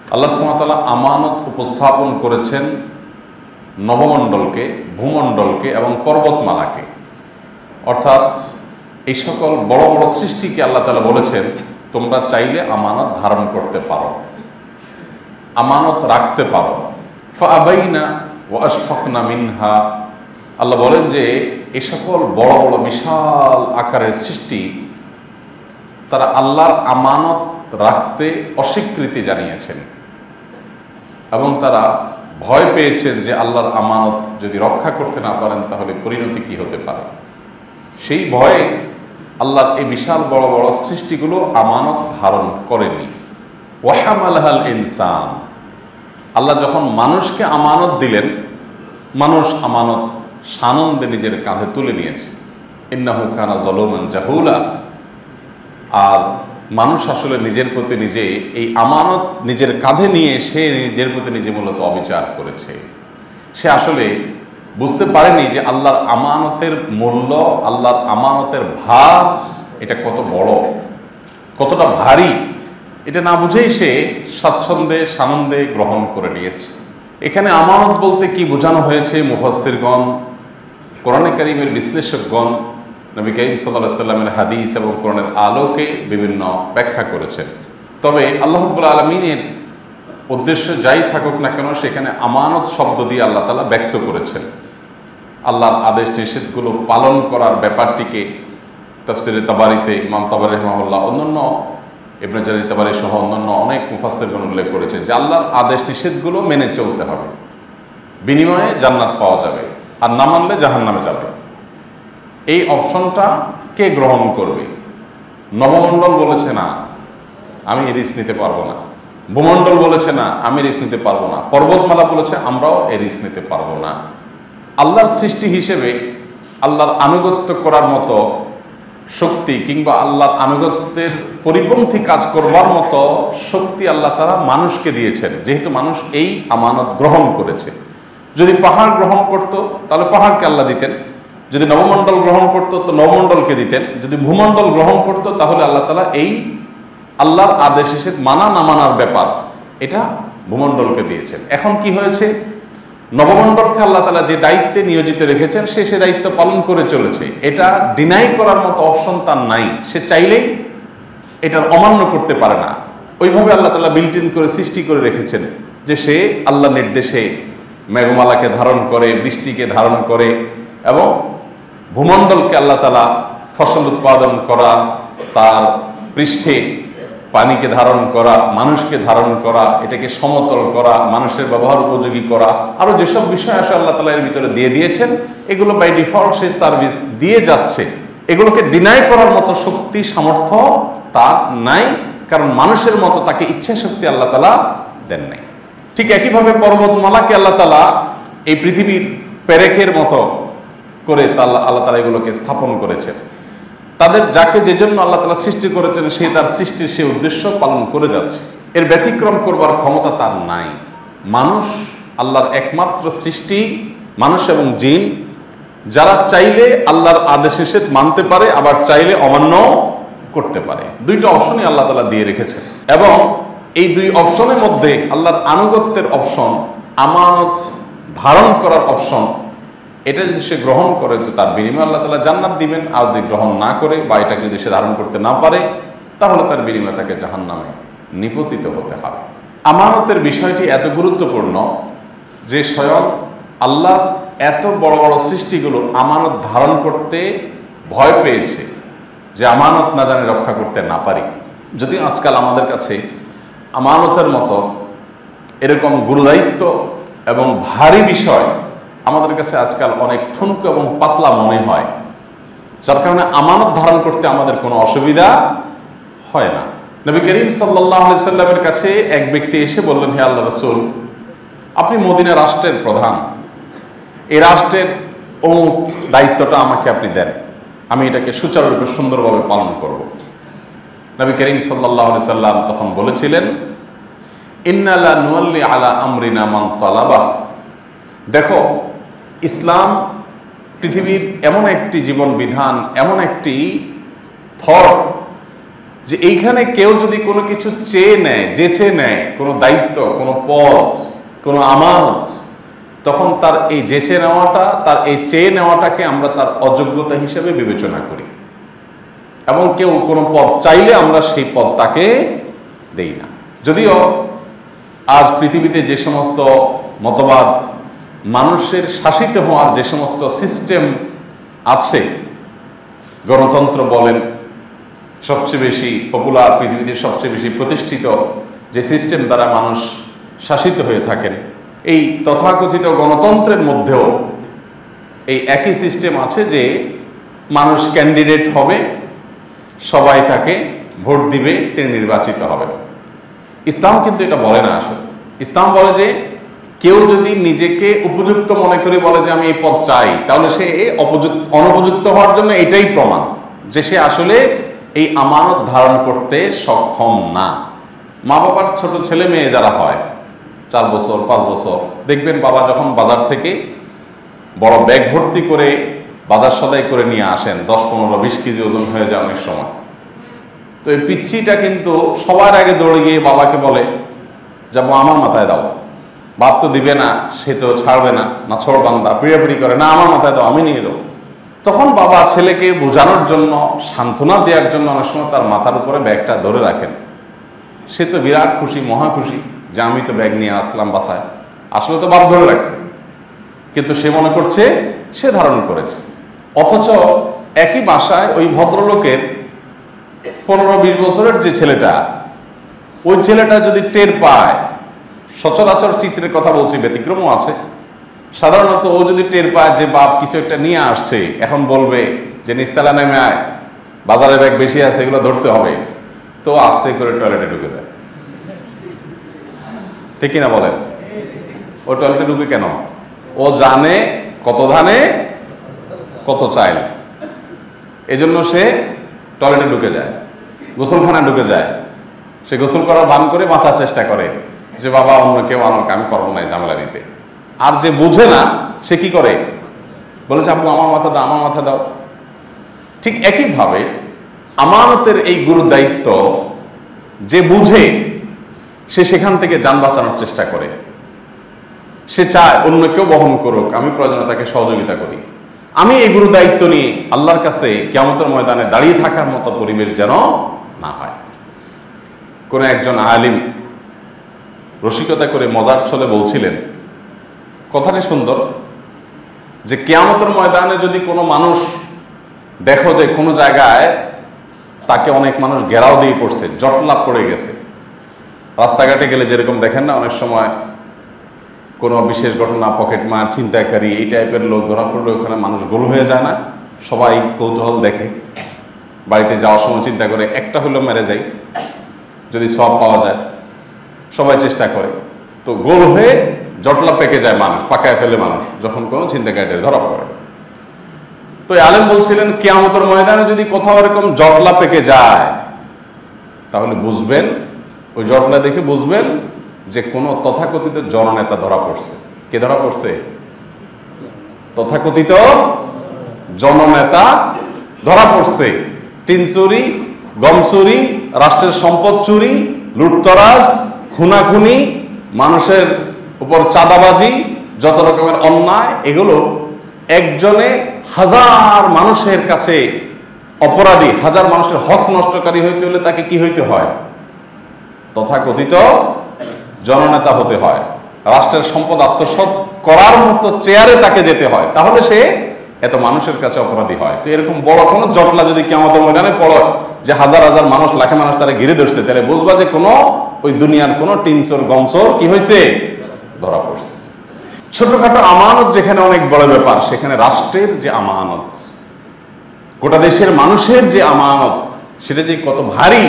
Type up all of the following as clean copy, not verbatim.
আল্লাহ সুবহানাহু ওয়া তাআলা আমানত উপস্থাপন করেছেন নবমণ্ডলকে, ভূমণ্ডলকে এবং পর্বতমালাকে। অর্থাৎ এই সকল বড় বড় সৃষ্টিকে আল্লাহ তাআলা বলেছেন তোমরা চাইলে আমানত ধারণ করতে পারো, আমানত রাখতে পারো। ফাআবাইনা ওয়া আশফাকনা মিনহা, আল্লাহ বলেন যে এই সকল বড় বড় বিশাল আকারের সৃষ্টি তারা আল্লাহর আমানত রাখতে অস্বীকৃতি জানিয়েছেন এবং তারা ভয় পেয়েছেন যে আল্লাহর আমানত যদি রক্ষা করতে না পারেন তাহলে পরিণতি কি হতে পারে। সেই ভয়ে আল্লাহর এই বিশাল বড় বড় সৃষ্টিগুলো আমানত ধারণ করেনি। ওয়াহামালাহাল ইনসান, আল্লাহ যখন মানুষকে আমানত দিলেন, মানুষ আমানত সানন্দে নিজের কাঁধে তুলে নিয়েছে। ইন্নাহু কানা যালুমান জাহুলা, আর মানুষ আসলে নিজের প্রতি নিজে এই আমানত নিজের কাঁধে নিয়ে সে নিজের প্রতি নিজে মূলত অবিচার করেছে। সে আসলে বুঝতে পারেনি যে আল্লাহর আমানতের মূল্য, আল্লাহর আমানতের ভার এটা কত বড়, কতটা ভারী, এটা না বুঝেই সে স্বাচ্ছন্দ্যে সানন্দে গ্রহণ করে নিয়েছে। এখানে আমানত বলতে কি বোঝানো হয়েছে, মুফাসসিরগণ, কোরআনে কারীমের বিশ্লেষকগণ নবী করিম সাল্লাল্লাহু আলাইহি সাল্লামের হাদিস এবং কোরআনের আলোকে বিভিন্ন ব্যাখ্যা করেছেন। তবে আল্লাহ রাব্বুল আলামিনের উদ্দেশ্য যাই থাকুক না কেন, সেখানে আমানত শব্দ দিয়ে আল্লাহ তাআলা ব্যক্ত করেছেন আল্লাহর আদেশ নিষেধগুলো পালন করার ব্যাপারটিকে। তাফসিরে তাবারিতে ইমাম তাবারি রাহিমাহুল্লাহ, অন্যান্য ইবনে জারীর তাবারি সহ অন্যান্য অনেক মুফাসসিরগণ উল্লেখ করেছেন যে আল্লাহর আদেশ নিষেধগুলো মেনে চলতে হবে, বিনিময়ে জান্নাত পাওয়া যাবে, আর না মানলে জাহান্নামে যাবে। এই অপশনটা কে গ্রহণ করবে? নবমণ্ডল বলেছে না, আমি এই রিস্ক নিতে পারবো না। ভূমণ্ডল বলেছে না, আমি রিস্ক নিতে পারবো না। পর্বতমালা বলেছে আমরাও এই রিস্ক নিতে পারবো না। আল্লাহর সৃষ্টি হিসেবে আল্লাহর আনুগত্য করার মতো শক্তি কিংবা আল্লাহর আনুগত্যের পরিপন্থী কাজ করবার মতো শক্তি আল্লাহ তাআলা মানুষকে দিয়েছেন, যেহেতু মানুষ এই আমানত গ্রহণ করেছে। যদি পাহাড় গ্রহণ করত তাহলে পাহাড়কে আল্লাহ দিতেন, যদি নবমণ্ডল গ্রহণ করত তো নবমণ্ডলকে দিতেন, যদি ভূমণ্ডল গ্রহণ করত তাহলে আল্লাহ তাআলা এই আল্লাহর আদেশ নিষেধ মানা না মানার ব্যাপার এটা ভূমণ্ডলকে দিয়েছেন। এখন কি হয়েছে, নবমণ্ডলকে আল্লাহ তাআলা যে দায়িত্বে নিয়োজিত রেখেছেন সে দায়িত্ব পালন করে চলেছে। এটা ডিনাই করার মতো অপশন তার নাই, সে চাইলেই এটার অমান্য করতে পারে না। ওইভাবে আল্লাহ তাআলা বিল্ট ইন করে সৃষ্টি করে রেখেছেন যে সে আল্লাহ নির্দেশে মেঘমালাকে ধারণ করে, বৃষ্টিকে ধারণ করে, এবং ভূমণ্ডলকে আল্লাহ তাআলা ফসল উৎপাদন করা, তার পৃষ্ঠে পানিকে ধারণ করা, মানুষকে ধারণ করা, এটাকে সমতল করা, মানুষের ব্যবহার উপযোগী করা, আরো যেসব বিষয় আসলে আল্লাহ তাআলা এর ভিতরে দিয়ে দিয়েছেন, এগুলো বাই ডিফল্ট সে সার্ভিস দিয়ে যাচ্ছে। এগুলোকে ডিনাই করার মতো শক্তি সামর্থ্য তার নাই, কারণ মানুষের মতো তাকে ইচ্ছা শক্তি আল্লাহ তাআলা দেন নাই। ঠিক একইভাবে পর্বতমালাকে আল্লাহ তাআলা এই পৃথিবীর পেরেকের মতো করে আল্লাহ তাআলা এগুলোকে স্থাপন করেছেন। তাদের যাকে যে জন্য আল্লাহ তাআলা সৃষ্টি করেছেন সে তার সৃষ্টির সে উদ্দেশ্য পালন করে যাচ্ছে, এর ব্যতিক্রম করবার ক্ষমতা তার নাই। মানুষ আল্লাহর একমাত্র সৃষ্টি, মানুষ এবং জিন, যারা চাইলে আল্লাহর আদেশ নিষেধ মানতে পারে, আবার চাইলে অমান্য করতে পারে। দুইটা অপশনই আল্লাহ তাআলা দিয়ে রেখেছেন, এবং এই দুই অপশনের মধ্যে আল্লাহর আনুগত্যের অপশন, আমানত ধারণ করার অপশন, এটা যদি সে গ্রহণ করে তো তার বিনিময়ে আল্লাহ তাআলা জান্নাত দিবেন, আর যদি গ্রহণ না করে বা এটাকে যদি সে ধারণ করতে না পারে তাহলে তার বিনিময়ে তাকে জাহান্নামে নিপতিত হতে হবে। আমানতের বিষয়টি এত গুরুত্বপূর্ণ যে স্বয়ং আল্লাহ এত বড় বড় সৃষ্টিগুলো আমানত ধারণ করতে ভয় পেয়েছে যে আমানত না জানি রক্ষা করতে না পারি। যদি আজকাল আমাদের কাছে আমানতের মতো এরকম গুরুদায়িত্ব এবং ভারী বিষয় আমাদের কাছে আজকাল অনেক ঠুনকো এবং পাতলা মনে হয়, যার কারণে আমানত ধারণ করতে আমাদের কোনো অসুবিধা হয় না। নবী করিম সাল্লাল্লাহু আলাইহি সাল্লামের কাছে এক ব্যক্তি এসে বললেন, হে আল্লাহর রাসূল, আপনি মদিনা রাষ্ট্রের প্রধান, এই রাষ্ট্রের অমুক দায়িত্বটা আমাকে আপনি দেন, আমি এটাকে সুচারুরূপে সুন্দরভাবে পালন করব। নবী করিম সাল্লাল্লাহু আলাইহি সাল্লাম তখন বলেছিলেন, ইন্না লা নুওয়াল্লি আলা আমরিনা মান তালাবা। দেখো, ইসলাম পৃথিবীর এমন একটি জীবন বিধান, এমন একটি থট যে এইখানে কেউ যদি কোনো কিছু চেয়ে নেয়, যেচে নেয়, কোনো দায়িত্ব, কোনো পদ, কোনো আমানত, তখন তার এই যেচে নেওয়াটা, তার এই চেয়ে নেওয়াটাকে আমরা তার অযোগ্যতা হিসেবে বিবেচনা করি, এবং কেউ কোনো পদ চাইলে আমরা সেই পদ তাকে দেই না। যদিও আজ পৃথিবীতে যে সমস্ত মতবাদ, মানুষের শাসিত হওয়ার যে সমস্ত সিস্টেম আছে, গণতন্ত্র বলেন, সবচেয়ে বেশি পপুলার, পৃথিবীতে সবচেয়ে বেশি প্রতিষ্ঠিত যে সিস্টেম দ্বারা মানুষ শাসিত হয়ে থাকেন, এই তথাকথিত গণতন্ত্রের মধ্যেও এই একই সিস্টেম আছে যে মানুষ ক্যান্ডিডেট হবে, সবাই তাকে ভোট দিবে, তিনি নির্বাচিত হবেন। ইসলাম কিন্তু এটা বলে না। আসলে ইসলাম বলে যে কেউ যদি নিজেকে উপযুক্ত মনে করে বলে যে আমি এই পদ চাই, তাহলে সে অনুপযুক্ত হওয়ার জন্য এটাই প্রমাণ যে সে আসলে এই আমানত ধারণ করতে সক্ষম না। মা বাবার ছোট ছেলে মেয়ে যারা হয়, 4 বছর 5 বছর, দেখবেন বাবা যখন বাজার থেকে বড় ব্যাগ ভর্তি করে বাজার সদাই করে নিয়ে আসেন, 10, 15, 20 কেজি ওজন হয়ে যায় অনেক সময়। তো এই পিচ্ছিটা কিন্তু সবার আগে দৌড়ে গিয়ে বাবাকে বলে, যাবো আমার মাথায় দাও। বাপ তো দিবে না, সে তো ছাড়বে না, না ছোড় বান্দা, পিড়াপিড়ি করে, না আমার মাথায় দাও, আমি নিয়ে যাবো। তখন বাবা ছেলেকে বোঝানোর জন্য, সান্ত্বনা দেওয়ার জন্য অনেক সময় তার মাথার উপরে ব্যাগটা ধরে রাখেন। সে তো বিরাট খুশি, মহা খুশি যে আমি তো ব্যাগ নিয়ে আসলাম বাসায়। আসলে তো বাপ ধরে রাখছে, কিন্তু সে মনে করছে সে ধারণ করেছে। অথচ একই বাসায় ওই ভদ্রলোকের 15-20 বছরের যে ছেলেটা, ওই ছেলেটা যদি টের পায়, সচরাচর চিত্রের কথা বলছি, ব্যতিক্রমও আছে, সাধারণত ও যদি টের পায় যে বাপ কিছু একটা নিয়ে আসছে, এখন বলবে যে নিস্তালা নেমে আয়, বাজারে ব্যাগ বেশি আছে, এগুলো ধরতে হবে, তো আস্তে করে টয়লেটে ঢুকে যায়। ঠিক কিনা বলেন? ও টয়লেটে ঢুকে কেন? ও জানে কত ধানে কত চাইল, এজন্য সে টয়লেটে ঢুকে যায়, গোসলখানায় ঢুকে যায়। সে গোসল করার ভান করে বাঁচার চেষ্টা করে যে বাবা অন্য কেউ আনুক, আমি পারবো না ঝামেলা দিতে। আর যে বুঝে না সে কি করে? বলেছে আব্বু আমার মাথা দাও, আমার মাথা দাও। ঠিক একইভাবে আমানতের এই গুরু দায়িত্ব যে বুঝে, সে সেখান থেকে যান বাঁচানোর চেষ্টা করে। সে চায় অন্য কেউ বহন করুক, আমি প্রয়োজনে তাকে সহযোগিতা করি। আমি এই গুরু দায়িত্ব নিয়ে আল্লাহর কাছে কিয়ামতের ময়দানে দাঁড়িয়ে থাকার মতো পরিবেশ যেন না হয়। কোন একজন আলিম রসিকতা করে মজার ছলে বলছিলেন, কথাটি সুন্দর, যে কিয়ামতের ময়দানে যদি কোনো মানুষ দেখো যে কোনো জায়গায় তাকে অনেক মানুষ ঘেরাও দিয়ে পড়ছে, জটলাপ পড়ে গেছে, রাস্তাঘাটে গেলে যেরকম দেখেন না অনেক সময় কোনো বিশেষ ঘটনা, পকেটমার, ছিনতাইকারী, এই টাইপের লোক ধরা পড়লে ওখানে মানুষ গোল হয়ে যায় না? সবাই কৌতূহল দেখে, বাড়িতে যাওয়ার সময় চিন্তা করে একটা হলেও মেরে যাই, যদি সওয়াব পাওয়া যায়, সবাই চেষ্টা করে। তো গোল হয়ে জটলা পেকে যায় মানুষ, পাকায় ফেলে মানুষ যখন কোনো ছিনতাইকারীদের ধরা পড়ে। তো আলেম বলছিলেন কিয়ামতের ময়দানে যদি কোথাও এরকম জটলা পেকে যায়, তাহলে বুঝবেন, ওই জটলা দেখে বুঝবেন যে কোন তথাকথিত জননেতা ধরা পড়ছে। কে ধরা পড়ছে? তথাকথিত জননেতা ধরা পড়ছে। টিন চুরি, গম চুরি, রাষ্ট্রের সম্পদ চুরি, লুটতরাজ, খুনাখুনি, মানুষের উপর চাঁদাবাজি, যত রকমের অন্যায়, এগুলো একজনে হাজার মানুষের কাছে অপরাধী, হাজার মানুষের হক নষ্টকারী হইতে হলে তাকে কি হইতে হয়? তথাকথিত জননেতা হতে হয়। রাষ্ট্রের সম্পদ আত্মসাৎ করার মতো চেয়ারে তাকে যেতে হয়, তাহলে সে এত মানুষের কাছে অপরাধী হয়। তো এরকম বড় কোনো জটলা যদি কিয়ামতের ময়দানে পড়ে যে হাজার হাজার মানুষ, লাখে মানুষ তারা ঘিরে ধরছে, তাহলে বুঝবা যে কোনো ওই দুনিয়ার কোনো টিনচোর গমচোর কি হয়েছে? ধরা পড়ছে। ছোটখাটো আমানত যেখানে অনেক বড় ব্যাপার, সেখানে রাষ্ট্রের যে আমানত, গোটা দেশের মানুষের যে আমানত, সেটা যে কত ভারী,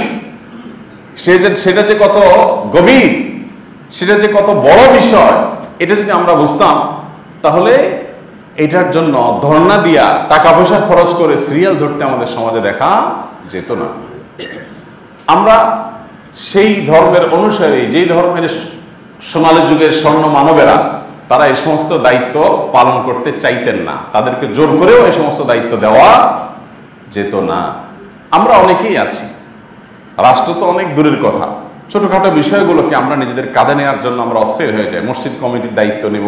সেটা যে কত গভীর, সেটা যে কত বড় বিষয়, এটা যদি আমরা বুঝতাম, তাহলে এটার জন্য ধর্ণা দিয়া টাকা পয়সা খরচ করে সিরিয়াল ধরতে আমাদের সমাজে দেখা যেত না। আমরা সেই ধর্মের অনুসারী, যেই ধর্মের সোনালী যুগের স্বর্ণ মানবেরা, তারা এই সমস্ত দায়িত্ব পালন করতে চাইতেন না, তাদেরকে জোর করেও এই সমস্ত দায়িত্ব দেওয়া যেত না। আমরা অনেকেই আছি রাষ্ট্র তো অনেক দূরের কথা, ছোটখাটো বিষয়গুলোকে আমরা নিজেদের কাঁধে নেওয়ার জন্য আমরা অস্থির হয়ে যাই। মসজিদ কমিটির দায়িত্ব নেব,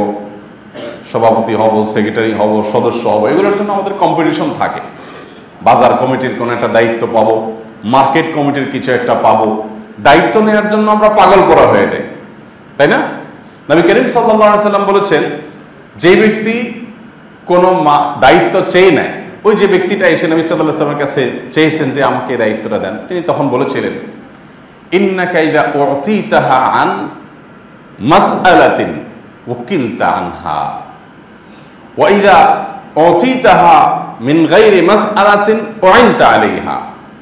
সভাপতি হব, সেক্রেটারি হব, সদস্য হব, এগুলোর জন্য আমাদের কম্পিটিশন থাকে। বাজার কমিটির কোনো একটা দায়িত্ব পাবো, মার্কেট কমিটির কিছু একটা পাবো, দায়িত্ব নেওয়ার জন্য আমরা পাগল করা হয়ে যাই, তাই না? নবী করিম সাল্লাল্লাহু আলাইহি সাল্লাম বলেছেন, যে ব্যক্তি কোনো দায়িত্ব চেয়ে নেয়, ওই যে ব্যক্তিটা এসে নবী সাল্লাল্লাহু আলাইহি সাল্লামের কাছে চেয়েছেন যে আমাকে এই দায়িত্বটা দেন, তিনি তখন বলেছিলেন, ইন্নাকা ইযা উতিতাহা আন মাসআলাতিন ওয়াকিলতা আনহা ওয়া ইযা উতিতাহা মিন গায়রি মাসআলাতিন উইনতা আলাইহা।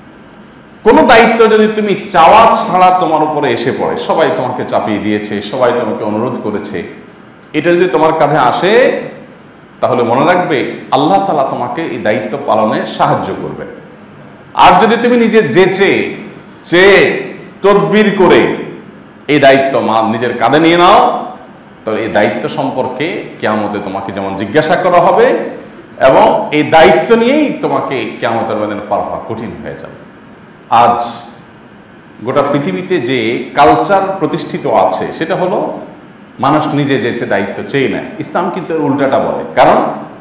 কোন দায়িত্ব যদি তুমি চাওয়া ছাড়া তোমার উপরে এসে পড়ে, সবাই তোমাকে চাপিয়ে দিয়েছে, সবাই তোমাকে অনুরোধ করেছে, এটা যদি তোমার কাঁধে আসে, তাহলে মনে রাখবে আল্লাহ তাআলা তোমাকে এই দায়িত্ব পালনে সাহায্য করবে। আর যদি তুমি নিজে চেয়ে তদবির করে এই দায়িত্ব নিজের কাঁধে নিয়ে নাও, তাহলে এই দায়িত্ব সম্পর্কে কিয়ামতে তোমাকে যেমন জিজ্ঞাসা করা হবে, এবং এই দায়িত্ব নিয়েই তোমাকে কিয়ামতের ময়দানে পার হওয়া কঠিন হয়ে যাবে। আজ গোটা পৃথিবীতে যে কালচার প্রতিষ্ঠিত আছে, সেটা হলো মানুষ নিজে যেছে দায়িত্ব চেয়ে নেয়। ইসলাম কিন্তু উল্টাটা বলে, কারণ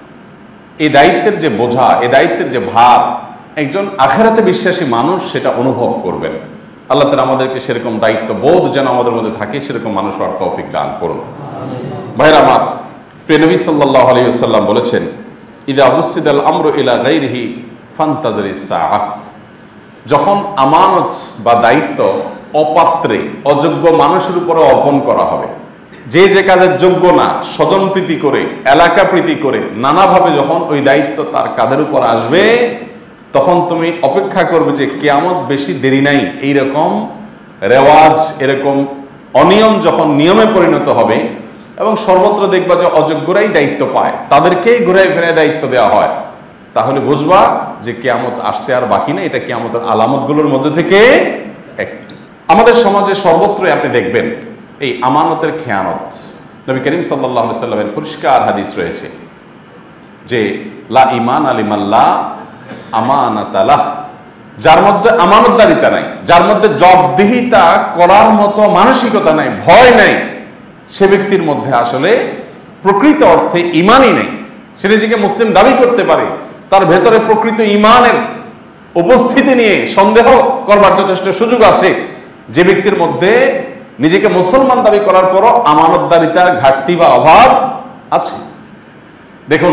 এই দায়িত্বের যে বোঝা, এই দায়িত্বের যে ভার, একজন আখিরাতে বিশ্বাসী মানুষ সেটা অনুভব করবেন। আল্লাহ তাআলা আমাদেরকে সেরকম দায়িত্ব বোধ যেন আমাদের মধ্যে থাকে, সেরকম মানুষ হওয়ার তৌফিক দান করুন। ভাইরা আমার, প্রিয় নবী সাল্লাল্লাহু আলাইহি ওয়াসাল্লাম বলেছেন, ইযা বুসিদাল আমরু ইলা গায়রিহি ফান্তাজিরিস সাআহ। যখন আমানত বা দায়িত্ব অপাত্রে, অযোগ্য মানুষের উপরে অর্পণ করা হবে, যে যে কাজের যোগ্য না, স্বজন প্রীতি করে, এলাকা প্রীতি করে, নানাভাবে যখন ওই দায়িত্ব তার কাঁধের উপর আসবে, তখন তুমি অপেক্ষা করবে যে কিয়ামত বেশি দেরি নাই। এইরকম রেওয়াজ, এরকম অনিয়ম যখন নিয়মে পরিণত হবে, এবং সর্বত্র দেখবা যে অযোগ্যরাই দায়িত্ব পায়, তাদেরকেই ঘুরে ফিরে দায়িত্ব দেওয়া হয়, তাহলে বুঝবা যে কিয়ামত আসতে আর বাকি নেই। এটা কিয়ামতের আলামতগুলোর মধ্যে থেকে একটি। আমাদের সমাজে সর্বত্রই আপনি দেখবেন এই আমানতের খেয়ানত। নবী করিম সাল্লাল্লাহু আলাইহি সাল্লামের পরিষ্কার হাদিস রয়েছে যে লা ঈমান লিমাল্লা আমানাতা লাহ। যার মধ্যে আমানতদারিতা নাই, যার মধ্যে জবাবদিহিতা করার মতো মানসিকতা নাই, ভয় নাই, সে ব্যক্তির মধ্যে আসলে প্রকৃত অর্থে ঈমানই নেই। সে নিজেকে মুসলিম দাবি করতে পারে, তার ভেতরে প্রকৃত ঈমানের উপস্থিতি নিয়ে সন্দেহ করবার যথেষ্ট সুযোগ আছে। যে ব্যক্তির মধ্যে নিজেকে মুসলমান দাবি করার পরও আমানতদারিতার ঘাটতি বা অভাব আছে। দেখুন,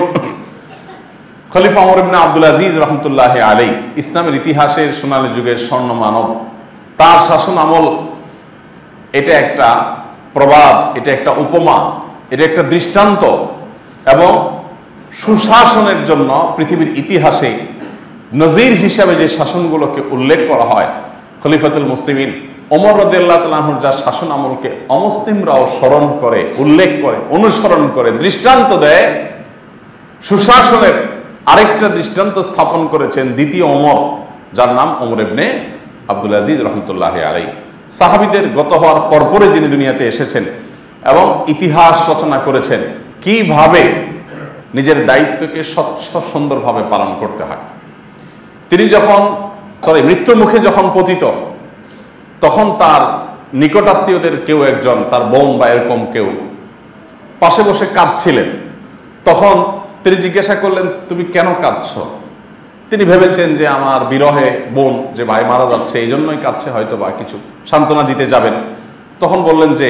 খলিফা ওমর ইবনে আব্দুল আজিজ রাহমাতুল্লাহি আলাইহি, ইসলামের ইতিহাসের সোনালী যুগের স্বর্ণ মানব, তার শাসন আমল এটা একটা প্রবাদ, এটা একটা উপমা, এটা একটা দৃষ্টান্ত, এবং সুশাসনের জন্য পৃথিবীর ইতিহাসে নজির হিসাবে যে শাসনগুলোকে উল্লেখ করা হয়, খলিফাতুল মুসলিমিন ওমর রাদিয়াল্লাহু তাআলা আনহুর যা শাসন আমলকে অমুসলিমরাও স্মরণ করে, উল্লেখ করে, অনুসরণ করে, দৃষ্টান্ত দেয়, সুশাসনের আরেকটা দৃষ্টান্ত স্থাপন করেছেন দ্বিতীয় ওমর, যার নাম ওমর ইবনে আব্দুল আজিজ রাহমাতুল্লাহি আলাইহি। সাহাবীদের গত হওয়ার পরপরে যিনি দুনিয়াতে এসেছেন এবং ইতিহাস রচনা করেছেন কিভাবে নিজের দায়িত্বকে স্বচ্ছ সুন্দরভাবে পালন করতে হয়। তিনি যখন মৃত্যু মুখে যখন পতিত, তখন তার নিকটাত্মীয়দের কেউ একজন, তার বোন বা এরকম কেউ পাশে বসে কাঁদছিলেন। তখন তিনি জিজ্ঞাসা করলেন, তুমি কেন কাঁদছো? তিনি ভেবেছেন যে আমার বিরহে বোন, যে ভাই মারা যাচ্ছে, এই জন্যই কাঁদছে, হয়তো বা কিছু সান্ত্বনা দিতে যাবেন। তখন বললেন যে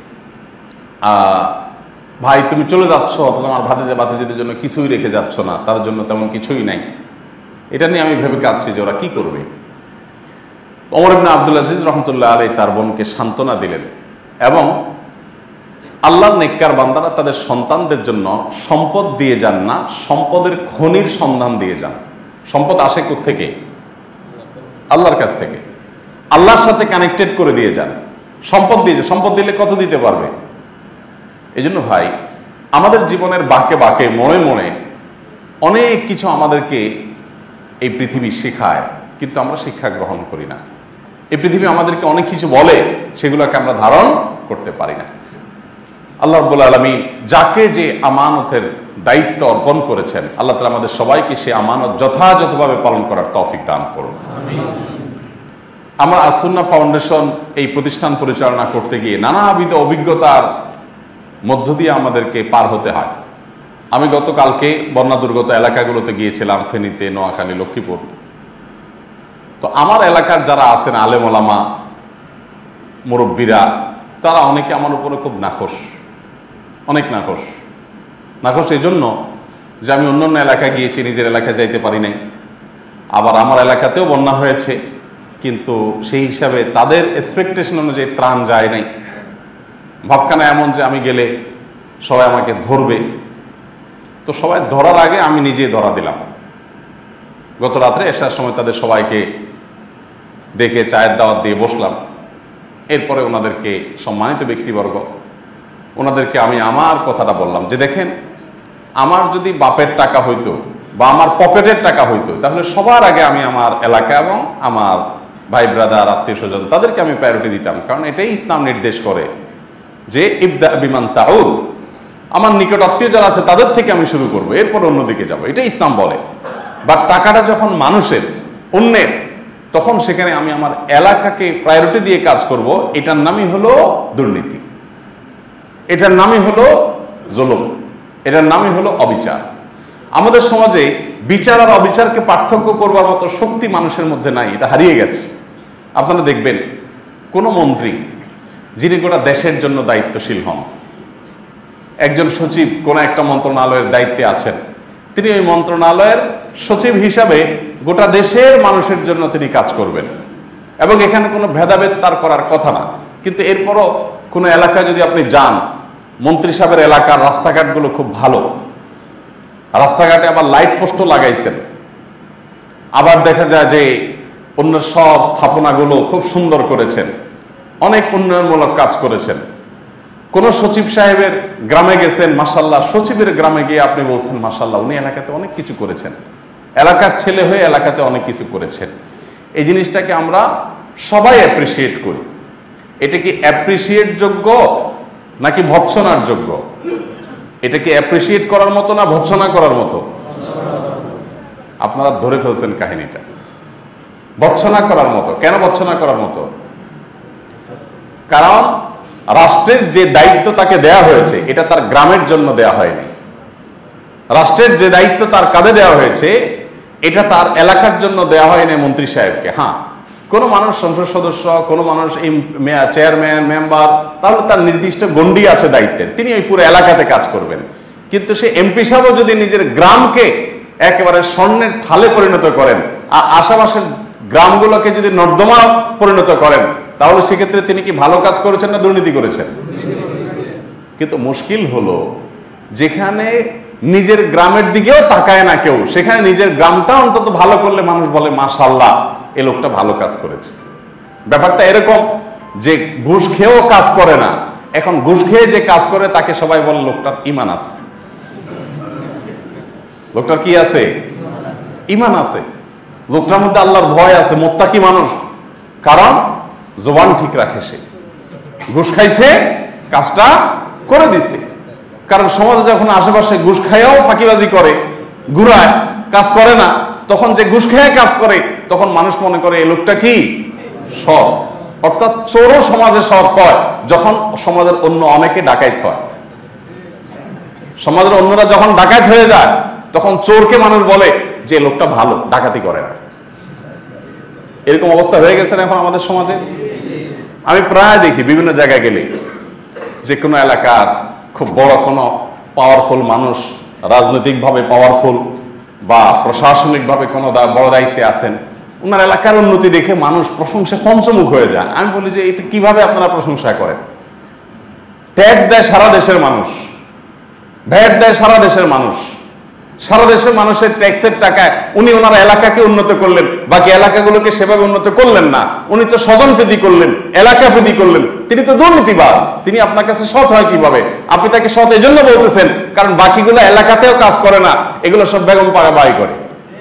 ভাই তুমি চলে যাচ্ছ, অথচ আমার ভাতিজিদের জন্য কিছুই রেখে যাচ্ছ না, তার জন্য তেমন কিছুই নাই, এটা নিয়ে আমি ভেবে কাঁদছি যে ওরা কি করবে। ওমর ইবনে আব্দুল আজিজ রাহমাতুল্লাহ আলাইহি তার বোনকে সান্ত্বনা দিলেন, এবং আল্লাহর নেককার বান্দারা তাদের সন্তানদের জন্য সম্পদ দিয়ে যান না, সম্পদের খনির সন্ধান দিয়ে যান। সম্পদ আসে কোত্থেকে? আল্লাহর কাছ থেকে। আল্লাহর সাথে কানেক্টেড করে দিয়ে যান। সম্পদ দিয়ে, সম্পদ দিলে কত দিতে পারবে? এই জন্য ভাই, আমাদের জীবনের বাঁকে বাঁকে, মনে মনে অনেক কিছু আমাদেরকে এই পৃথিবী শেখায়, কিন্তু আমরা শিক্ষা গ্রহণ করি না। এই পৃথিবী আমাদেরকে অনেক কিছু বলে, সেগুলোকে আমরা ধারণ করতে পারি না। আল্লাহ রাব্বুল আলামিন যাকে যে আমানতের দায়িত্ব অর্পণ করেছেন, আল্লাহ তাআলা আমাদের সবাইকে সে আমানত যথাযথভাবে পালন করার তৌফিক দান করুন। আমরা আসুন্নাহ ফাউন্ডেশন এই প্রতিষ্ঠান পরিচালনা করতে গিয়ে নানাবিধ অভিজ্ঞতার মধ্য দিয়ে আমাদেরকে পার হতে হয়। আমি গতকালকে বন্যা দুর্গত এলাকাগুলোতে গিয়েছিলাম, ফেনীতে, নোয়াখালী, লক্ষ্মীপুর। তো আমার এলাকার যারা আছেন আলেম ওলামা, মুরব্বীরা, তারা অনেকে আমার উপরে খুব নাখোশ, অনেক নাখোশ এই জন্য যে আমি অন্যান্য এলাকায় গিয়েছি, নিজের এলাকায় যাইতে পারি নাই। আবার আমার এলাকাতেও বন্যা হয়েছে, কিন্তু সেই হিসাবে তাদের এক্সপেকটেশন অনুযায়ী ত্রাণ যায় নাই। ভাবখানা এমন যে আমি গেলে সবাই আমাকে ধরবে, তো সবাই ধরার আগে আমি নিজে ধরা দিলাম। গত রাত্রে এসার সময় তাদের সবাইকে ডেকে চায়ের দাওয়াত দিয়ে বসলাম। এরপরে ওনাদেরকে, সম্মানিত ব্যক্তিবর্গ, ওনাদেরকে আমি আমার কথাটা বললাম যে দেখেন, আমার যদি বাপের টাকা হইতো বা আমার পকেটের টাকা হইতো, তাহলে সবার আগে আমি আমার এলাকা এবং আমার ভাই ব্রাদার, আত্মীয় স্বজন, তাদেরকে আমি প্রায়োরিটি দিতাম। কারণ এটাই ইসলাম নির্দেশ করে যে ইবদা বিমান তাউল, আমার নিকট আত্মীয় যারা আছে তাদের থেকে আমি শুরু করব, এরপর অন্যদিকে যাব, এটা ইসলাম বলে। বাট টাকাটা যখন মানুষের, অন্যের, তখন সেখানে আমি আমার এলাকাকে প্রায়োরিটি দিয়ে কাজ করব। এটার নামই হলো দুর্নীতি, এটার নামই হলো জুলুম, এটার নামই হলো অবিচার। আমাদের সমাজে বিচার আর অবিচারকে পার্থক্য করবার মতো শক্তি মানুষের মধ্যে নাই, এটা হারিয়ে গেছে। আপনারা দেখবেন কোন মন্ত্রী যিনি গোটা দেশের জন্য দায়িত্বশীল হন, একজন সচিব কোন একটা মন্ত্রণালয়ের দায়িত্বে আছেন, তিনি ওই মন্ত্রণালয়ের সচিব হিসাবে গোটা দেশের মানুষের জন্য তিনি কাজ করবেন এবং এখানে কোনো ভেদাভেদ তার করার কথা না। কিন্তু এরপরও কোনো এলাকায় যদি আপনি যান, মন্ত্রী সাহেবের এলাকার রাস্তাঘাটগুলো খুব ভালো, রাস্তাঘাটে আবার লাইট পোস্টও লাগাইছেন, আবার দেখা যায় যে অন্য সব স্থাপনাগুলো খুব সুন্দর করেছেন, অনেক উন্নয়নমূলক কাজ করেছেন। কোন সচিব সাহেবের গ্রামে গেছেন, মাশাআল্লাহ, সচিবের গ্রামে গিয়ে আপনি বলছেন মাশাআল্লাহ, উনি এলাকাতে অনেক কিছু করেছেন, এলাকার ছেলে হয়ে এলাকাতে অনেক কিছু করেছেন। এই জিনিসটাকে আমরা সবাই অ্যাপ্রিসিয়েট করি। এটা কি অ্যাপ্রিসিয়েট যোগ্য নাকি ভৎসনার যোগ্য? এটা কি অ্যাপ্রিসিয়েট করার মতো না ভৎসনা করার মতো? আপনারা ধরে ফেলছেন কাহিনীটা, ভৎসনা করার মতো। কেন ভৎসনা করার মতো? কারণ রাষ্ট্রের যে দায়িত্ব তাকে দেয়া হয়েছে, এটা তার গ্রামের জন্য দেয়া হয়নি। রাষ্ট্রের যে দায়িত্ব তার কাঁধে দেওয়া হয়েছে, এটা তার এলাকার জন্য দেওয়া হয়নি মন্ত্রী সাহেবকে। হ্যাঁ, কোনো মানুষ সংসদ সদস্য, কোনো মানুষ চেয়ারম্যান, মেম্বার, তাহলে তার নির্দিষ্ট গণ্ডি আছে দায়িত্বের, তিনি ওই পুরো এলাকাতে কাজ করবেন। কিন্তু সে এমপি সাহেবও যদি নিজের গ্রামকে একেবারে স্বর্ণের থালে পরিণত করেন আর আশেপাশের গ্রামগুলোকে যদি নর্দমা পরিণত করেন, তাহলে সেক্ষেত্রে তিনি কি ভালো কাজ করেছেন না দুর্নীতি করেছেন? কিন্তু মুশকিল হলো যেখানে নিজের গ্রামের দিকেও তাকায় না কেউ, সেখানে নিজের গ্রামটা অন্তত ভালো করলে মানুষ বলে মাশাআল্লাহ, এ লোকটা ভালো কাজ করেছে। ব্যাপারটা এরকম যে ঘুষ খেয়েও কাজ করে না, এখন ঘুষ খেয়ে যে কাজ করে তাকে সবাই বলে লোকটার ঈমান আছে। লোকটার কি আছে? ঈমান আছে, লোকটার মধ্যে আল্লাহর ভয় আছে, মুত্তাকি মানুষ। কারণ জবান ঠিক রাখে, সে ঘুষ খাইছে, কাজটা করে দিছে। কারণ সমাজে যখন আশেপাশে ঘুষ খাইয়াও ফাঁকিবাজি করে, ঘুরায়, কাজ করে না, তখন যে ঘুষ খেয়ে কাজ করে, তখন মানুষ মনে করে এই লোকটা কি সৎ। অর্থাৎ চোরও সমাজে সৎ হয় যখন সমাজের অন্য অনেকে ডাকাইত হয়। সমাজের অন্যরা যখন ডাকাইত হয়ে যায়, তখন চোরকে মানুষ বলে যে লোকটা ভালো, ডাকাতি করে না। এরকম অবস্থা হয়ে গেছে না এখন আমাদের সমাজে। আমি প্রায় দেখি বিভিন্ন জায়গায় গেলে, যে কোনো এলাকার খুব বড় কোনো পাওয়ারফুল মানুষ, রাজনৈতিকভাবে পাওয়ারফুল বা প্রশাসনিকভাবে কোনো বড় দায়িত্বে আছেন, ওনার এলাকার উন্নতি দেখে মানুষ প্রশংসা পঞ্চমুখ হয়ে যায়। আমি বলি যে এটা কিভাবে আপনারা প্রশংসা করেন? ট্যাক্স দেয় সারা দেশের মানুষ, ভ্যাট দেয় সারা দেশের মানুষ, সারা দেশের মানুষের ট্যাক্সের টাকায় উনি ওনার এলাকাকে উন্নত করলেন, বাকি এলাকাগুলোকে সেভাবে উন্নত করলেন না। উনি তো স্বজন প্রীতি করলেন, এলাকা প্রীতি করলেন, তিনি তো দুর্নীতিবাজ। তিনি আপনার কাছে সৎ হয় কিভাবে? আপনি তাকে সৎ এই জন্য বলতেছেন কারণ বাকিগুলো এলাকাতেও কাজ করে না, এগুলো সব বেগম পাড়া বাড়ি করে।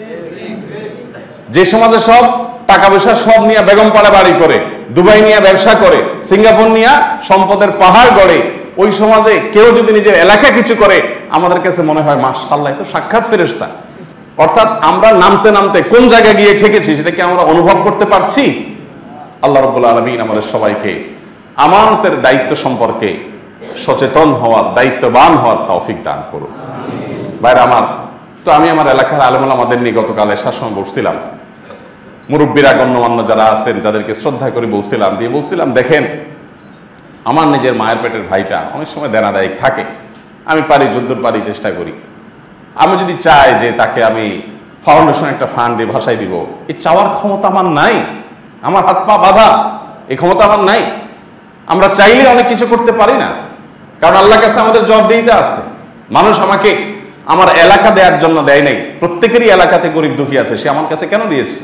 যে সমাজে সব টাকা পয়সা সব নিয়ে বেগম পাড়া বাড়ি করে, দুবাই নিয়ে ব্যবসা করে, সিঙ্গাপুর নিয়ে সম্পদের পাহাড় গড়ে, ওই সমাজে কেউ যদি নিজের এলাকা কিছু করে, আমাদের কাছে মনে হয় মাশাআল্লাহ, তো সাক্ষাৎ ফেরেশতা। অর্থাৎ আমরা নামতে নামতে কোন জায়গায় গিয়ে ঠেকেছি সেটা কি আমরা অনুভব করতে পারছি? আল্লাহ রাব্বুল আলামিন আমাদের সবাইকে আমানতের দায়িত্ব সম্পর্কে সচেতন হওয়ার, দায়িত্ববান হওয়ার তৌফিক দান করুন। ভাইরা আমার, তো আমি আমার এলাকার আলেম ওলামাদের নিয়ে গতকাল এসার সময় বসছিলাম, মুরব্বীরা গণ্যমান্য যারা আছেন যাদেরকে শ্রদ্ধা করে বলছিলাম দেখেন, আমার নিজের মায়ের পেটের ভাইটা অনেক সময় দেনাদায়িক থাকে, আমি পারি যদ্দূর পারি চেষ্টা করি। আমি যদি চাই যে তাকে আমি ফাউন্ডেশন একটা ফান্ড দিয়ে ভাসাই দিব, এই চাওয়ার ক্ষমতা আমার নাই, আমার হাত পা বাঁধা, এই ক্ষমতা আমার নাই। আমরা চাইলে অনেক কিছু করতে পারি না, কারণ আল্লাহর কাছে আমাদের জবাবদিহিতা আছে। মানুষ আমাকে আমার এলাকা দেওয়ার জন্য দেয় নাই, প্রত্যেকেরই এলাকাতে গরিব দুঃখী আছে, সে আমার কাছে কেন দিয়েছে?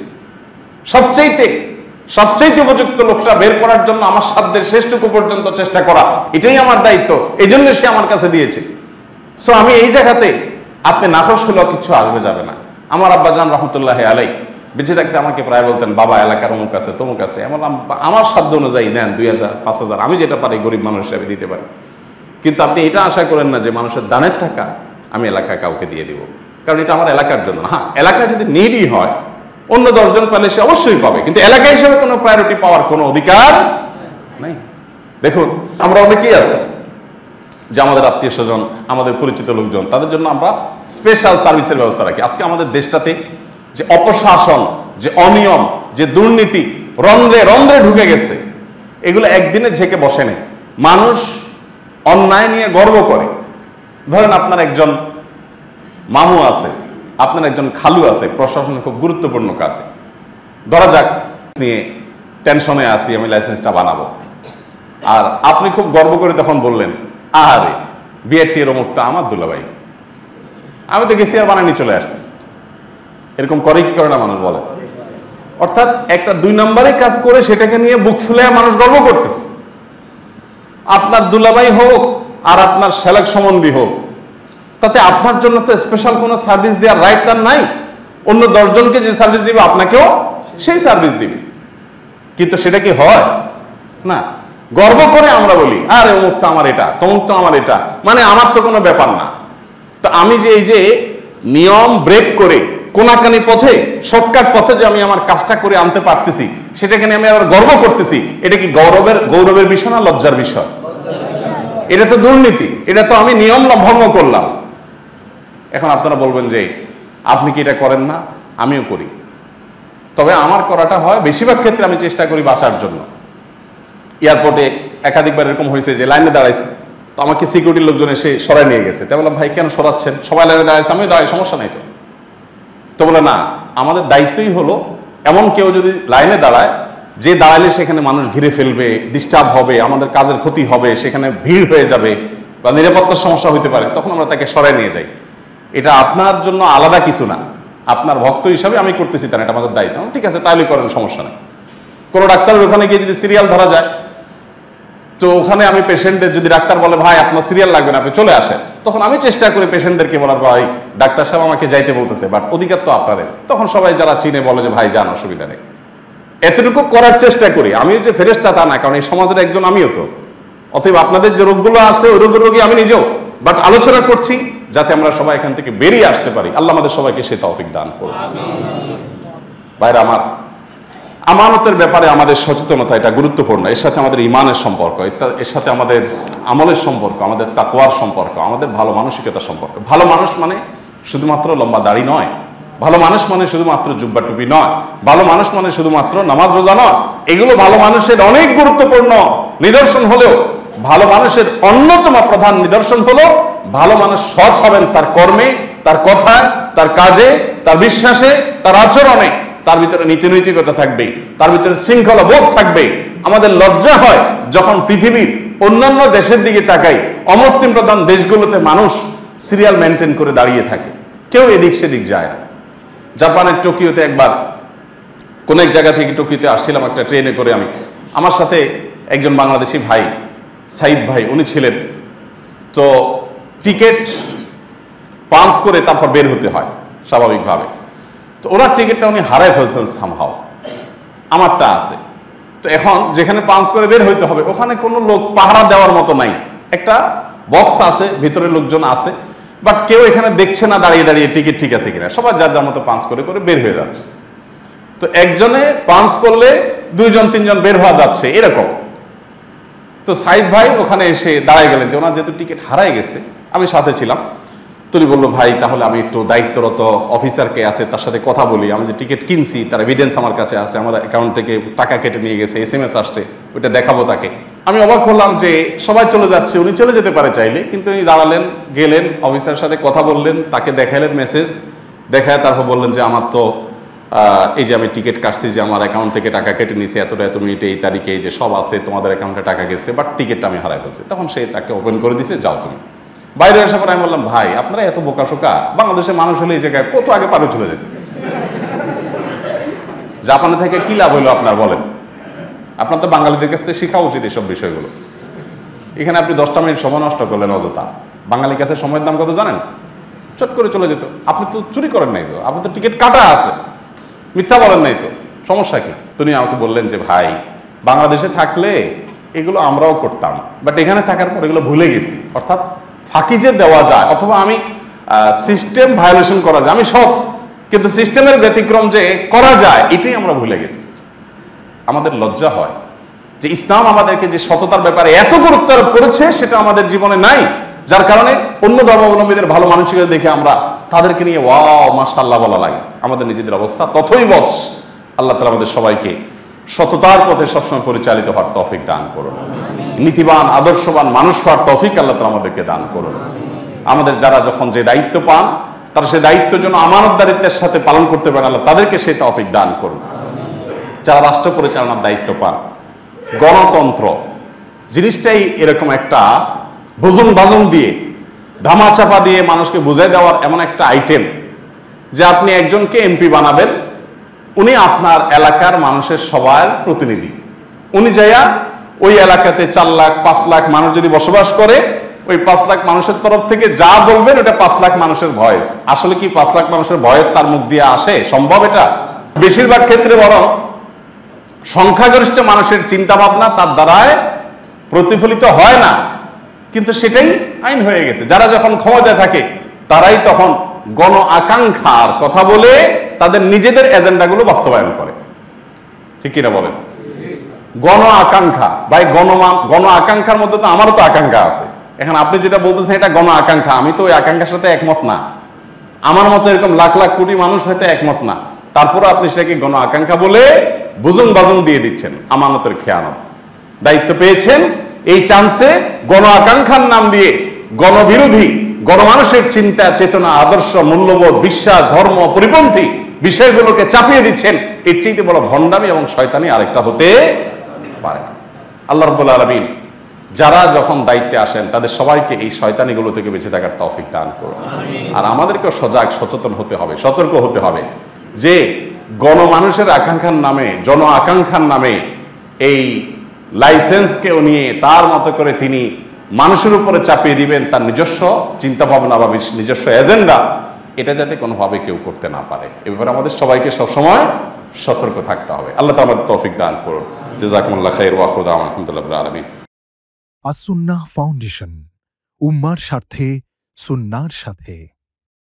সবচাইতে উপযুক্ত লোকটা বের করার জন্য আমার সাধ্যের শেষটুকু পর্যন্ত চেষ্টা করা, এটাই আমার দায়িত্ব, এই জন্য সে আমার কাছে দিয়েছে। সো আমি এই জায়গাতে আপনি নাখোশ হলেও কিছু আসবে যাবে না। আমার আব্বাজান রহমতুল্লাহ আলাই বেঁচে থাকতে আমাকে প্রায় বলতেন, বাবা এলাকার অমুক আছে তমুক আছে, আমার সাধ্য অনুযায়ী দেন 2000 5000, আমি যেটা পারি গরিব মানুষ হিসাবে দিতে পারি। কিন্তু আপনি এটা আশা করেন না যে মানুষের দানের টাকা আমি এলাকায় কাউকে দিয়ে দিব, কারণ এটা আমার এলাকার জন্য। হ্যাঁ, এলাকায় যদি নিডই হয়, অন্য 10 জন পেলে সে অবশ্যই পাবে, কিন্তু এলাকা হিসেবে কোনো প্রায়োরিটি পাওয়ার কোনো অধিকার নাই। দেখুন, আমরা অনেকেই আছে যে আমাদের আত্মীয় স্বজন, আমাদের পরিচিত লোকজন, তাদের জন্য আমরা স্পেশাল সার্ভিসের ব্যবস্থা রাখি। আজকে আমাদের দেশটাতে যে অপশাসন, যে অনিয়ম, যে দুর্নীতি রন্ধ্রে রন্ধ্রে ঢুকে গেছে, এগুলো একদিনে ঝেঁকে বসে নেই। মানুষ অন্যায় নিয়ে গর্ব করে। ধরেন আপনার একজন মামু আছে, আপনার একজন খালু আছে প্রশাসনের খুব গুরুত্বপূর্ণ কাজে, ধরা যাক নিয়ে টেনশনে আসি, আমি লাইসেন্সটা বানাবো, আর আপনি খুব গর্ব করে তখন বললেন, আরে বিআরটি এর অমুকটা আমার দুলাভাই, আমি তো গেছি আর বানানি চলে আসছি। এরকম করে কি করে না মানুষ বলে? অর্থাৎ একটা 2 নম্বরে কাজ করে সেটাকে নিয়ে বুক ফুলে মানুষ গর্ব করতেছে। আপনার দুলাভাই হোক আর আপনার সেলেক সম্বন্ধী হোক, তাতে আপনার জন্য তো স্পেশাল কোনো সার্ভিস দেওয়ার রাইট তার নাই। অন্য 10 জনকে যে সার্ভিস দিবে আপনাকেও সেই সার্ভিস দিবে, কিন্তু সেটা কি হয় না? গর্ব করে আমরা বলি, আরে অমুক তো আমার এটা, তমুক তো আমার এটা, মানে আমার তো কোনো ব্যাপার না। তো আমি যে এই যে নিয়ম ব্রেক করে কোনাকানি পথে, শর্টকাট পথে যে আমি আমার কাজটা করে আনতে পারতেছি, সেটাকে নিয়ে আমি আবার গর্ব করতেছি, এটা কি গৌরবের বিষয় না লজ্জার বিষয়? এটা তো দুর্নীতি, এটা তো আমি নিয়ম ভঙ্গ করলাম। এখন আপনারা বলবেন যে আপনি কি এটা করেন না? আমিও করি, তবে আমার করাটা হয় বেশিরভাগ ক্ষেত্রে আমি চেষ্টা করি বাঁচার জন্য। এয়ারপোর্টে একাধিকবার এরকম হয়েছে যে লাইনে দাঁড়াইছে, তো আমাকে সিকিউরিটির লোকজন এসে সরাই নিয়ে গেছে। তাই বললাম, ভাই কেন সরাচ্ছেন? সবাই লাইনে দাঁড়াইছে, আমিও দাঁড়াই, সমস্যা নাই তো। তো বলে না, আমাদের দায়িত্বই হলো এমন কেউ যদি লাইনে দাঁড়ায় যে দাঁড়ালে সেখানে মানুষ ঘিরে ফেলবে, ডিস্টার্ব হবে, আমাদের কাজের ক্ষতি হবে, সেখানে ভিড় হয়ে যাবে বা নিরাপত্তার সমস্যা হতে পারে, তখন আমরা তাকে সরাই নিয়ে যাই। এটা আপনার জন্য আলাদা কিছু না, আপনার ভক্ত হিসাবে আমি করতেছি, তাই এটা আমাদের দায়িত্ব। ঠিক আছে, তাহলে করেন, সমস্যা নেই। কোনো ডাক্তারের ওখানে গিয়ে যদি সিরিয়াল ধরা যায়, তো ওখানে আমি পেশেন্টদের, যদি ডাক্তার বলে ভাই আপনার সিরিয়াল লাগবে না, আপনি চলে আসেন, তখন আমি চেষ্টা করি পেশেন্টদেরকে বলার, ভাই ডাক্তার সাহেব আমাকে যাইতে বলতেছে, বাট অধিকার তো আপনাদের। তখন সবাই যারা চিনে বলে যে ভাই যান, অসুবিধা নেই। এতটুকু করার চেষ্টা করি। আমি যে ফেরেশতা তা না, কারণ এই সমাজের একজন আমিও তো। অতএব আপনাদের যে রোগগুলো আছে ওই রোগী আমি নিজেও, বাট আলোচনা করছি যাতে আমরা সবাই এখান থেকে বেরিয়ে আসতে পারি। আল্লাহ আমাদের সবাইকে সে তৌফিক দান করুন। ভাইরা আমার, আমানতের ব্যাপারে আমাদের সচেতনতা এটা গুরুত্বপূর্ণ। এর সাথে আমাদের ইমানের সম্পর্ক, এর সাথে আমাদের আমলের সম্পর্ক, আমাদের তাকওয়ার সম্পর্ক, আমাদের ভালো মানসিকতার সম্পর্ক। ভালো মানুষ মানে শুধুমাত্র লম্বা দাড়ি নয়, ভালো মানুষ মানে শুধুমাত্র জুব্বা টুপি নয়, ভালো মানুষ মানে শুধুমাত্র নামাজ রোজা নয়। এগুলো ভালো মানুষের অনেক গুরুত্বপূর্ণ নিদর্শন হলেও ভালো মানুষের অন্যতম প্রধান নিদর্শন হলো ভালো মানুষ সৎ হবেন তার কর্মে, তার কথায়, তার কাজে, তার বিশ্বাসে, তার আচরণে। তার ভিতরে নীতিনৈতিকতা থাকবে, তার ভিতরে শৃঙ্খলা বোধ থাকবে। আমাদের লজ্জা হয় যখন পৃথিবীর অন্যান্য দেশের দিকে তাকাই, অমুসলিম প্রধান দেশগুলোতে মানুষ সিরিয়াল মেনটেন করে দাঁড়িয়ে থাকে, কেউ এদিক সেদিক যায় না। জাপানের টোকিওতে একবার কোন এক জায়গা থেকে টোকিওতে আসছিলাম একটা ট্রেনে করে, আমি আমার সাথে একজন বাংলাদেশি ভাই, সাইদ ভাই, উনি ছিলেন। তো টিকিট পাঞ্চ করে তারপর বের হতে হয় স্বাভাবিকভাবে। তো ওনার টিকিটটা উনি হারাই ফেলছেন সামহাও, আমারটা আছে। তো এখন যেখানে পাঞ্চ করে বের হইতে হবে ওখানে কোনো লোক পাহারা দেওয়ার মতো নাই, একটা বক্স আছে, ভিতরে লোকজন আছে, বাট কেউ এখানে দেখছে না দাঁড়িয়ে দাঁড়িয়ে টিকিট ঠিক আছে কিনা, সবাই যার যার মতো পাঞ্চ করে করে বের হয়ে যাচ্ছে। তো একজনে পাঞ্চ করলে 2-3 জন বের হওয়া যাচ্ছে এরকম। তো সাইদ ভাই ওখানে এসে দাঁড়ায় গেলেন, যে ওনার যেহেতু টিকিট হারাই গেছে, আমি সাথে ছিলাম। তিনি বললো, ভাই তাহলে আমি একটু দায়িত্বরত অফিসারকে আছে তার সাথে কথা বলি, আমি যে টিকিট কিনছি তার এভিডেন্স আমার কাছে আছে, আমার অ্যাকাউন্ট থেকে টাকা কেটে নিয়ে গেছে, SMS আসছে, ওইটা দেখাবো তাকে। আমি অবাক হলাম যে সবাই চলে যাচ্ছে, উনি চলে যেতে পারে চাইলে, কিন্তু উনি দাঁড়ালেন, গেলেন, অফিসারের সাথে কথা বললেন, তাকে দেখালেন মেসেজ, দেখায় তারপর বললেন যে আমার তো এই যে আমি টিকিট কাটছি, যে আমার অ্যাকাউন্ট থেকে টাকা কেটে নিয়েছে এত মিনিটে এই তারিখে, এই যে সব আছে, তোমাদের অ্যাকাউন্টে টাকা গেছে, বাট টিকিটটা আমি হারাই ফেলছি। তখন সে তাকে ওপেন করে দিয়েছে, যাও তুমি। বাইরে আসার পর আমি বললাম, ভাই আপনারা এত বোকাশোকা, বাংলাদেশের মানুষ হলে এই জায়গায় কত আগে পারে চলে যেত। জাপানে থেকে কি লাভ হইলো আপনার বলেন? আপনার তো বাঙালিদের কাছ থেকে শেখা উচিত এসব বিষয়গুলো। এখানে আপনি 10টা মিনিট সময় নষ্ট করলেন অযথা। বাঙালির কাছে সময়ের দাম কত জানেন? চট করে চলে যেত। আপনি তো চুরি করেন নাই তো, আপনি তো টিকিট কাটা আছে, মিথ্যা বলেন নাই তো, সমস্যা কি? তিনি আমাকে বললেন যে ভাই বাংলাদেশে থাকলে এগুলো আমরাও করতাম, বাট এখানে থাকার পর এগুলো ভুলে গেছি। অর্থাৎ ফাঁকি যে দেওয়া যায়, অথবা আমি সিস্টেম ভায়োলেশন করা যায়, আমি সব, কিন্তু সিস্টেমের ব্যতিক্রম যে করা যায় এটাই আমরা ভুলে গেছি। আমাদের লজ্জা হয় যে ইসলাম আমাদেরকে যে সততার ব্যাপারে এত গুরুত্ব আরোপ করেছে সেটা আমাদের জীবনে নাই, যার কারণে অন্য ধর্মাবলম্বীদের ভালো মানসিকতা দেখে আমরা তাদেরকে নিয়ে ওয়াও মাশাআল্লাহ বলা লাগে। আমাদের নিজেদের অবস্থা ততই বচ। আল্লাহ তাআলা আমাদের সবাইকে সততার পথে সবসময় পরিচালিত হওয়ার তৌফিক দান করুন, নীতিবান আদর্শবান মানুষ হওয়ার তৌফিক আল্লাহ তাআলা আমাদেরকে দান করুন। আমাদের যারা যখন যে দায়িত্ব পান, তারা সেই দায়িত্ব যেন আমানতদারিত্বের সাথে পালন করতে পারেন, আল্লাহ তাদেরকে সেই তৌফিক দান করুন। যারা রাষ্ট্র পরিচালনার দায়িত্ব পান, গণতন্ত্র জিনিসটাই এরকম একটা ভোজন ভাজন দিয়ে ধামাচাপা দিয়ে মানুষকে বুঝাই দেওয়ার এমন একটা আইটেম, যে আপনি একজনকে MP বানাবেন, উনি আপনার এলাকার মানুষের সবার প্রতিনিধি। উনি যাইয়া ওই এলাকাতে 4 লাখ 5 লাখ মানুষ যদি বসবাস করে, ওই 5 লাখ মানুষের তরফ থেকে যা বলবেন ওটা 5 লাখ মানুষের ভয়েস। আসলে কি 5 লাখ মানুষের ভয়েস তার মুখ দিয়ে আসে? সম্ভব এটা? বেশিরভাগ ক্ষেত্রে বরং সংখ্যাগরিষ্ঠ মানুষের চিন্তা ভাবনা তার দ্বারায় প্রতিফলিত হয় না, কিন্তু সেটাই আইন হয়ে গেছে। যারা যখন ক্ষমতায় থাকে তারাই তখন গণ আকাঙ্ক্ষার কথা বলে তাদের নিজেদের এজেন্ডাগুলো বাস্তবায়ন করে। ঠিক কিনা বলেন? গণ আকাঙ্ক্ষা, ভাই গণ আকাঙ্ক্ষার মধ্যে তো আমারও তো আকাঙ্ক্ষা আছে। এখন আপনি যেটা বলতেছেন এটা গণ আকাঙ্ক্ষা, আমি তো ওই আকাঙ্ক্ষার সাথে একমত না। আমার মতো এরকম লাখ লাখ কোটি মানুষ হয়তো একমত না, তারপরে আপনি সেটাকে গণ আকাঙ্ক্ষা বলে বুজুন বাজুন দিয়ে দিচ্ছেন। আমানতের খেয়ানত। দায়িত্ব পেয়েছেন, এই চান্সে গণ আকাঙ্ক্ষার নাম দিয়ে গণবিরোধী, গণমানুষের চিন্তা চেতনা আদর্শ মূল্যবোধ বিশ্বাস ধর্ম পরিপন্থী বিষয়গুলোকে চাপিয়ে দিচ্ছেন। এর চাইতে বড় ভণ্ডামি এবং শয়তানি আরেকটা হতে পারে না। আল্লাহ রাব্বুল আলামিন যারা যখন দায়িত্বে আসেন তাদের সবাইকে এই শয়তানিগুলো থেকে বেঁচে থাকার তৌফিক দান করুন। আর আমাদেরকে সজাগ সচেতন হতে হবে, সতর্ক হতে হবে যে গণমানুষের আকাঙ্ক্ষার নামে, জন আকাঙ্ক্ষার নামে এই লাইসেন্সকেও নিয়ে তার মতো করে তিনি মানুষের উপরে চাপিয়ে দিবেন তার নিজস্ব চিন্তা ভাবনা বা নিজস্ব এজেন্ডা, এটা যাতে কোনোভাবে কেউ করতে না পারে। এ ব্যাপারে আমাদের সবাইকে সবসময় সতর্ক থাকতে হবে। আল্লাহ তাআলা আমাদের তৌফিক দান করুন। জাযাকুমুল্লাহু খাইর ওয়া আখিরু দাওয়ানা আলহামদুলিল্লাহি রাব্বিল আলামিন। আস-সুন্নাহ ফাউন্ডেশন, উম্মার স্বার্থে সুন্নাহর সাথে।